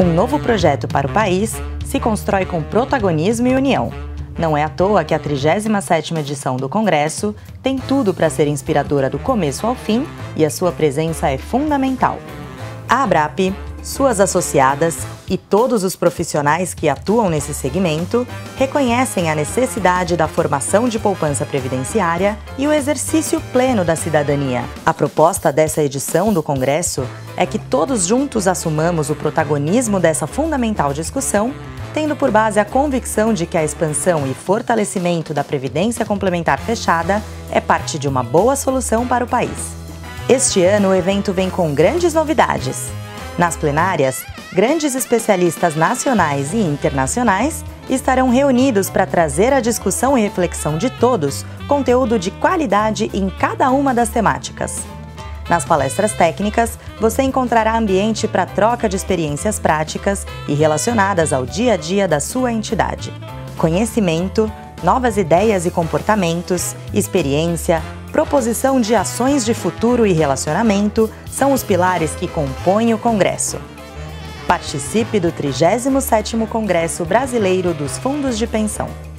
Um novo projeto para o país se constrói com protagonismo e união. Não é à toa que a 37ª edição do Congresso tem tudo para ser inspiradora do começo ao fim e a sua presença é fundamental. A Abrap, suas associadas e todos os profissionais que atuam nesse segmento reconhecem a necessidade da formação de poupança previdenciária e o exercício pleno da cidadania. A proposta dessa edição do Congresso é que todos juntos assumamos o protagonismo dessa fundamental discussão, tendo por base a convicção de que a expansão e fortalecimento da Previdência Complementar Fechada é parte de uma boa solução para o país. Este ano o evento vem com grandes novidades. Nas plenárias, grandes especialistas nacionais e internacionais estarão reunidos para trazer à discussão e reflexão de todos conteúdo de qualidade em cada uma das temáticas. Nas palestras técnicas, você encontrará ambiente para troca de experiências práticas e relacionadas ao dia a dia da sua entidade. Conhecimento, novas ideias e comportamentos, experiência, proposição de ações de futuro e relacionamento são os pilares que compõem o Congresso. Participe do 37º Congresso Brasileiro dos Fundos de Pensão.